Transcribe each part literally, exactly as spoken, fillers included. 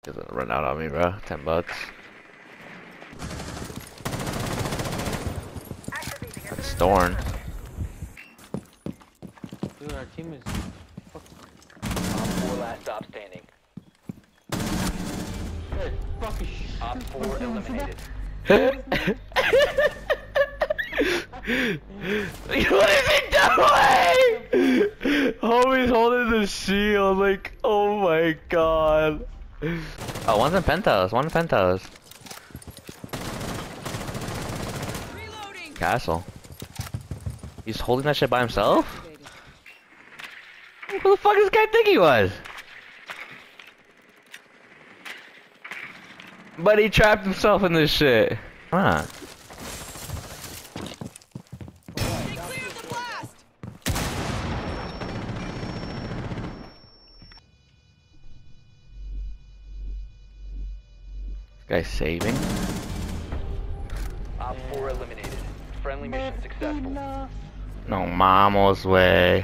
Doesn't run out on me, bro. Ten bucks. That's Storm. Dude, our team is Op four last stop standing. good. Fucking shit. Op four eliminated. What is he doing? Homie's holding the shield, like, oh my god. Oh, one's in penthouse, one in penthouse. Reloading. Castle. He's holding that shit by himself? Who the fuck does this guy think he was? But he trapped himself in this shit. Huh. Guy's saving. Op four eliminated. Friendly mission successful. No mama's way.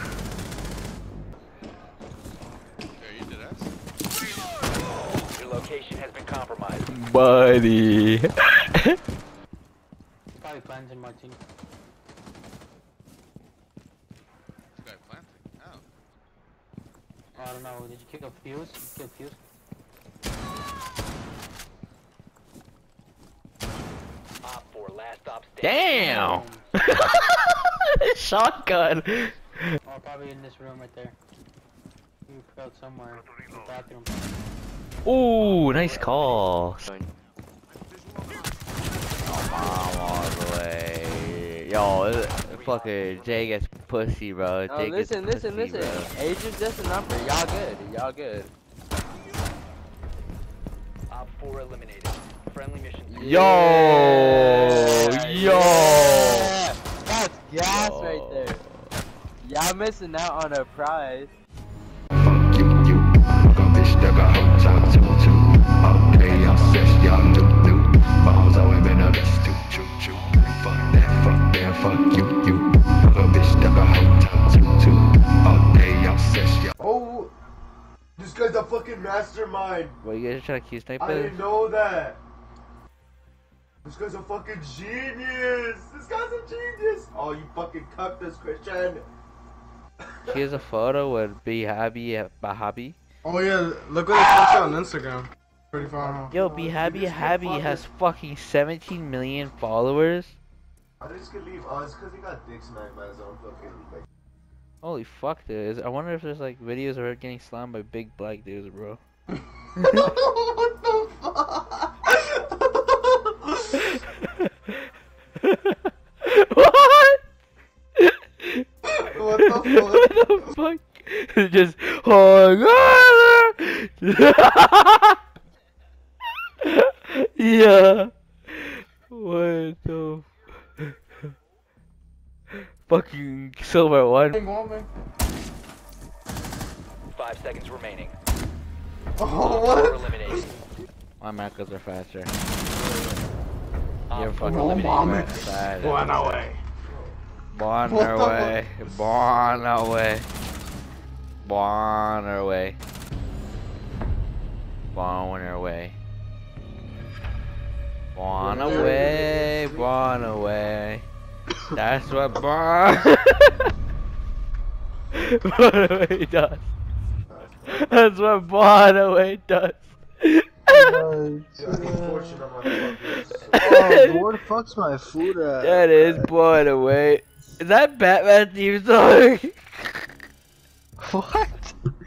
Your location has been compromised. Buddy. Probably planting Martin. This guy planting. Oh. Oh, I don't know. Did you kick a fuse? Did you kill fuse? Op four last stop standing. Damn. Shotgun. Oh, probably in this room right there. You fell somewhere. In the bathroom. Ooh, nice call. Oh, all the way. Yo, this- fucking Jay gets pussy, bro. No, Jay listen, gets listen, pussy, listen. bro. Age is just a number. Y'all good. Y'all good. Op four eliminated. Friendly mission successful. Yo, yo. Yeah. That's gas Yo. right there. Y'all missing out on a prize. Fuck you, you. Fuck a bitch that got hooked up to two. Okay, y'all sex, y'all new, new. Balls always been a bitch too, choo, choo. Fuck that, fuck that, fuck you, you. Fuck a bitch that got hooked up to two. Okay, y'all sex, y'all. Oh, this guy's a fucking mastermind. What, you guys trying to Q snipe I us? didn't know that. This guy's a fucking genius. This guy's a genius. Oh, you fucking cucked us, Christian. Here's a photo with Bihabi at Bahabi. Oh yeah, look what they posted on Instagram. Pretty far off. Yo, Bihabi Habi has fucking seventeen million followers. I just could leave. Oh, it's because he got dick smacked by his own fucking like. Holy fuck, dude. Is- I wonder if there's like videos of her getting slammed by big black dudes, bro. What the fuck? What? What the fuck? What the fuck? Just hung Yeah. What the fucking silver one? Five seconds remaining. Oh, Four what? eliminated. My macros are faster. Op You're four fucking eliminated. faster. One away. Born What our the way. Born our way. Born our way. Born our way. Born away. Born away. That's what born. Born away does. That's what born away does. Yeah, unfortunate I'm not Oh, where the fuck's my food at? That is born away. Is that Batman theme song? What?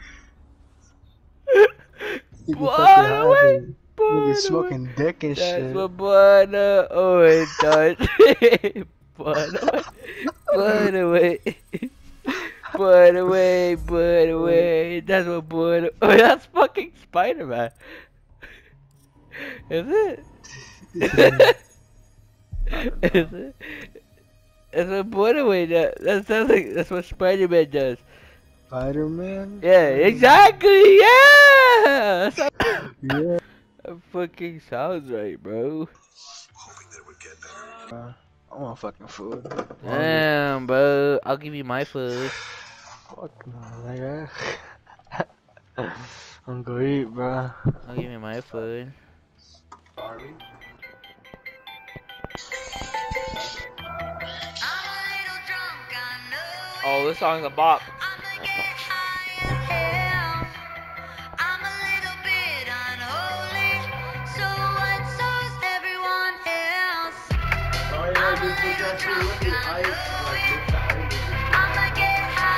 Nigga Born fucking away. high. Born Nigga away. smoking dick and That's shit. what born away does. Born away. Born away. Born away. Born away. That's what born. Oh, that's fucking Spider-Man. Is it? Is it? That's what born away does. That sounds like that's what Spider-Man does. Spider-Man? Yeah, exactly. Yeah. That's how Yeah. that fucking sounds right, bro. Uh, I want fucking food. Damn, bro. I'll give you my food. Fuck no, nigga. I'm gonna eat, bro. Don't give me my food. Sorry. Oh, this song's a bop. Sorry, I just think that shit with the ice, like, mix the ice with the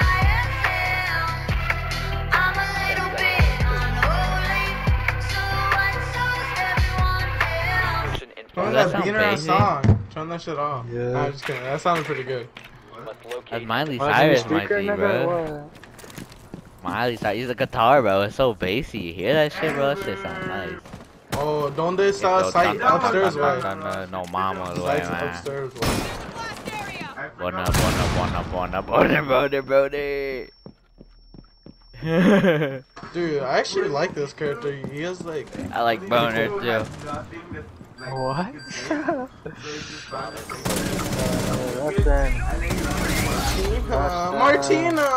Mission in Turn that that sound beaner a banging. song. Turn that shit off. Yeah. Nah, just kidding. That sounded pretty good. must That's locate. Miley Oh, Cyrus the might speaker be, nigga, bro. what? Miley Cyrus. He's a guitar, bro. It's so bassy. You hear that shit, bro? That shit sounds nice. Oh, donde está site upstairs, way? No mama, Site's man. upstairs, way. One up, one up, one up, one up, one up, one up, one up. Dude, I actually like this character. He has like. I like boner too. What? Uh, Martina!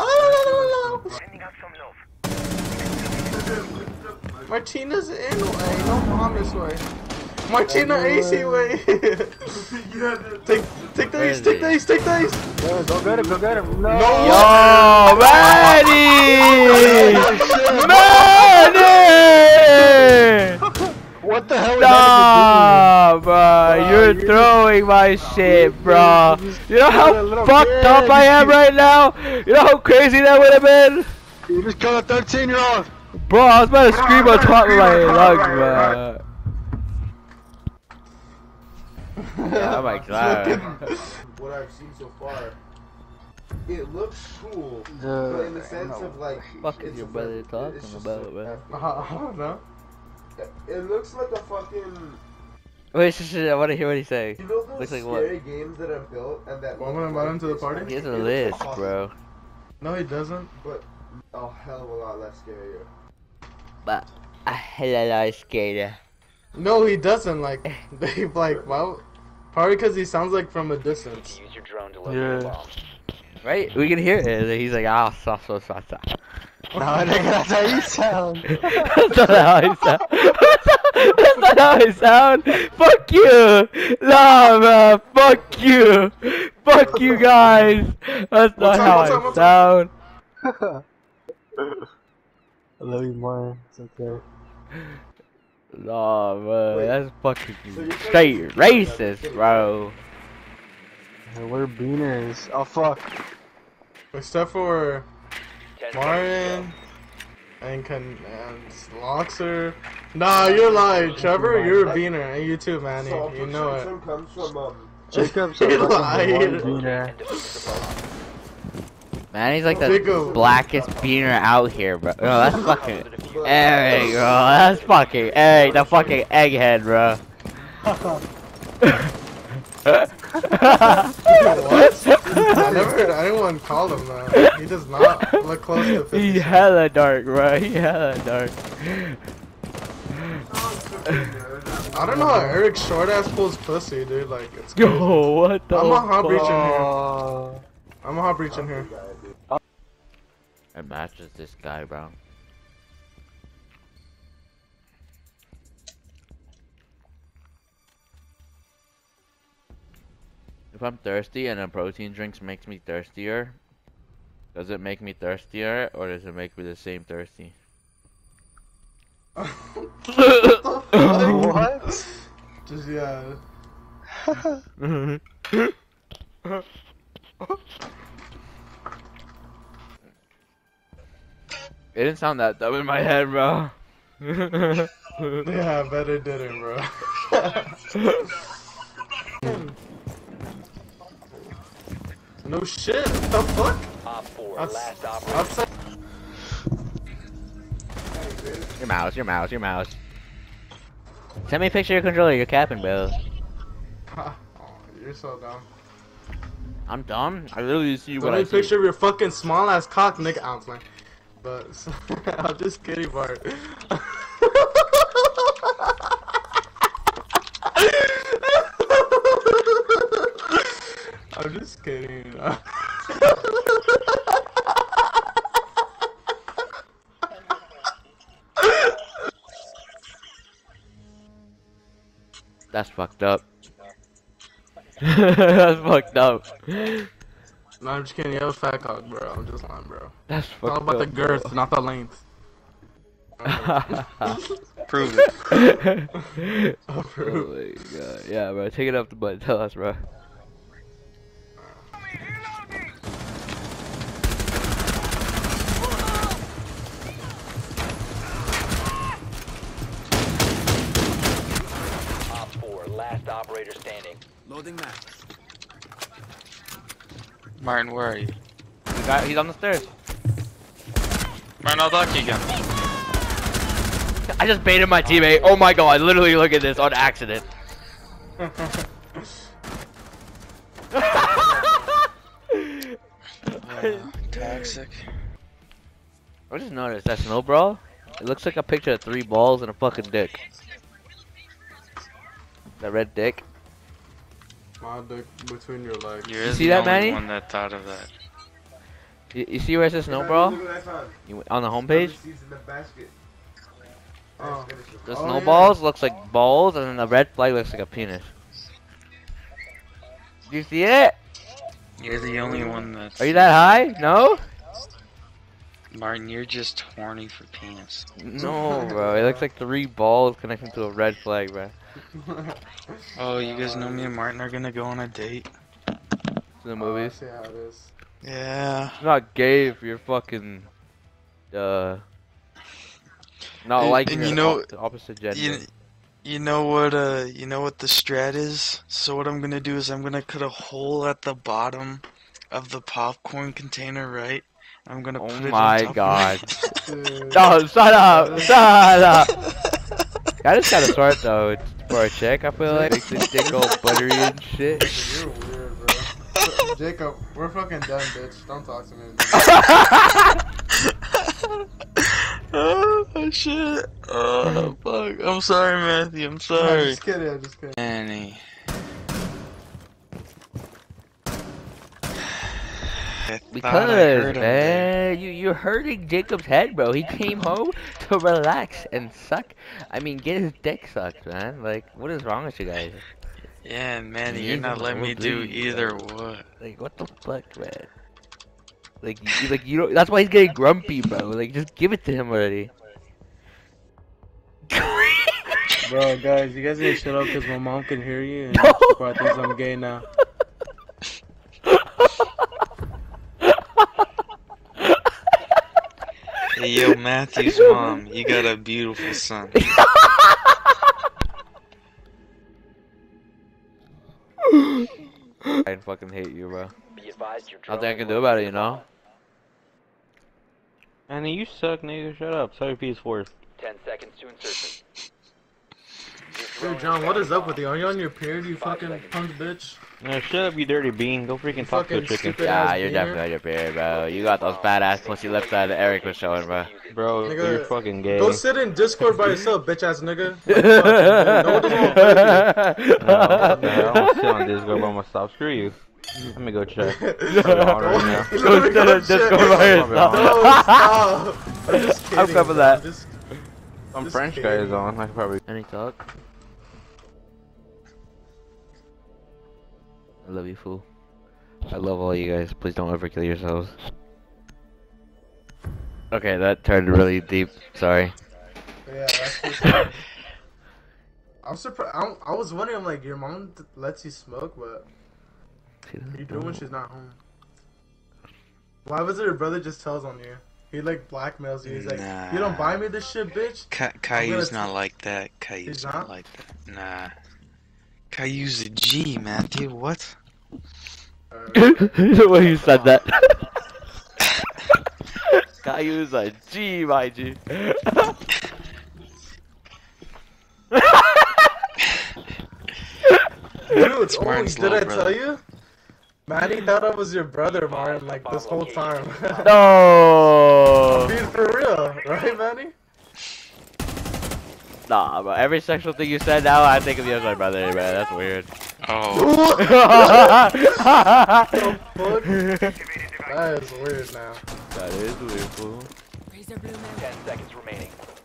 Martina's in way, no promise way. Martina A C way. take, take the ace, take the ace, take the ace. Yo, go get it, go get him. No. No. Yo, Manny! Manny! What the hell is Nah, bro, you're you throwing my shit, bro. You know how Little fucked kid. up I am right now? You know how crazy that would have been? You just killed a thirteen year old. Bro, I was about to scream on top of my lungs, bro. Yeah, oh my god. What I've seen so far, it looks cool, but in the sense of like, Fuck is it's your a- brother it's talking just about, a- bro? I don't know. It looks like a fucking. Wait, shit, shit, I want to hear what he's saying. You know those Looks like what? scary games that are built and that. Want me to look invite like him to the this party? one? He has It a looks list, awesome, bro. No, he doesn't. But a hell of a lot less scarier. But a hell of a lot scared. No, he doesn't. Like, they like, well, probably because he sounds like from a distance. Use your drone to locate Yeah. the bomb. Right? We can hear it. He's like, ah, so, so, so, so. No, nigga, that's how you sound. That's not how I sound. That's not how I sound. Fuck you. Nah, man. Fuck you. Fuck you guys. That's not What's up, how what's I up, what's sound. I love you more. It's okay. Nah, man. Wait. That's fucking So you're straight saying- racist, bro. Hey, we're beaners. Oh fuck. Except for Ten Martin and Can and Loxer. Nah, you're lying, Trevor. You're a beaner, and you too, Manny. So, You know it. Some comes from um. Jacob's You're a fucking lying. one beaner. and defuse the bomb. Man, he's like Big the O. blackest beaner out here, bro. No, that's fucking. The defuse- Hey, bro. That's fucking. Hey, the fucking egghead, bro. What? I never heard anyone call him that. He does not look close to fifty. He hella dark, bro. He hella dark. I don't know how Eric short ass pulls pussy, dude. Like, it's crazy. Yo, what the I'm a hot breach in fuck? here. Oh. I'm a hot breach in here. It matches this guy, bro. If I'm thirsty and a protein drinks makes me thirstier, does it make me thirstier or does it make me the same thirsty? What? Just yeah. It didn't sound that dumb in my head, bro. Yeah, I bet it didn't, bro. No shit. What the fuck? Op four, That's- last operator. Outside. Your mouse, your mouse, your mouse. Send me a picture of your controller, you're capping, bro. Oh, you're so dumb. I'm dumb? I literally see Send what me I a see. picture of your fucking small ass cock, nigga. I'm playing. But I'm just kidding, Bart. I'm just kidding. That's fucked up. That's fucked up. No, I'm just kidding. You have a fat cock, bro. I'm just lying, bro. That's It's fucked all about up. the girth, not the length. Prove it. I'll Oh prove. my god. Yeah, bro. Take it up the butt. Tell us, bro. Op four, last operator standing. Martin, where are you? The guy, he's on the stairs. Martin, I'll talk to you again. I just baited my teammate. Oh my god. Literally, look at this on accident. Oh, toxic. I just noticed that snow brawl. It looks like a picture of three balls and a fucking dick. That red dick. My dick between your legs. You're see the that, only Manny? one that thought of that. You, you see where it says snow brawl? Look at that time. You, on the homepage? Seeds in the basket. Oh. The Oh, snowballs looks like balls, and then the red flag looks like a penis. Do you see it? You're the only one that's... Are you that high? No? Martin, you're just horny for penis. No, bro. It looks like three balls connecting to a red flag, bro. Oh, you guys know me and Martin are gonna go on a date? To the Oh, I movies. see how it is. Yeah. It's not gay if you're fucking, uh, not And- liking and the you know- op- the opposite gender. You, you know what, uh, you know what the strat is? So what I'm gonna do is I'm gonna cut a hole at the bottom of the popcorn container, right? I'm gonna Oh put it my on top god. Dude. No, shut up! Shut up! I just got a smart though. It's for a chick, I feel like. Makes the dick all buttery and shit. You're weird, bro. Jacob, we're fucking done, bitch. Don't talk to me. Oh shit. Oh fuck. I'm sorry, Matthew. I'm I'm sorry. just kidding. I'm just kidding. Annie. I thought I Because, heard him there. man, you, you're hurting Jacob's head, bro. He came home to relax and suck. I mean, get his dick sucked, man. Like, what is wrong with you guys? Yeah, Manny, He you're is not an letting me old do lady, either bro. what? Like, what the fuck, man? Like, you, like you don't. That's why he's getting grumpy, bro. Like, just give it to him already. Bro, guys, you guys need to shut up because my mom can hear you and No. she probably thinks I'm gay now. Hey, yo, Matthew's mom, you got a beautiful son. I fucking hate you, bro. Be advised your Nothing I can do about it, you know. Annie, you suck, nigga. Shut up. Sorry, P S four. Ten seconds to insertion. Dude, John, what is up with you? Are you on your period, you fucking punk bitch? No, shut up, you dirty bean. Go freaking talk to a Fucking chicken. stupid Yeah, ass you're beaner. definitely on your period, bro. You got those fat ass pussy lips that Eric was showing, bro. Bro, Nigga, you're fucking gay. Go sit in Discord by yourself, bitch ass nigga. Like, fuck, no one doesn't want to play with No, what the hell? I'm still on Discord by myself. Screw you. Let me go check. you. I'm on right now. Let Go me sit go in Discord check. by yourself. No, stop. I'm just kidding. I'm covered bro. that. Just, Some Just French guy kidding. is on. I could probably. Any talk? I love you, fool. I love all you guys. Please don't ever kill yourselves. Okay, that turned really deep. Sorry. yeah, that's just, I'm surprised. I, I was wondering, I'm like, your mom t- lets you smoke, but what are you doing when she's not home? Why was it your brother just tells on you? He like blackmails you. He's like, you don't buy me this shit, bitch. Ca Caillou's not like that. Caillou's He's not? not? like that. Nah. Caillou's a G, Matthew. What? The way you said that. Caillou's a G, my G. Dude, It's oh, Martin's did I little tell brother. you? Manny thought I was your brother, Martin, like this whole time. No. Being for real, right, Manny? Nah, but every sexual thing you said now, I think of you as my brother, man. That's weird. Oh. Fuck? That is weird now. That is weird, fool. Ten seconds remaining.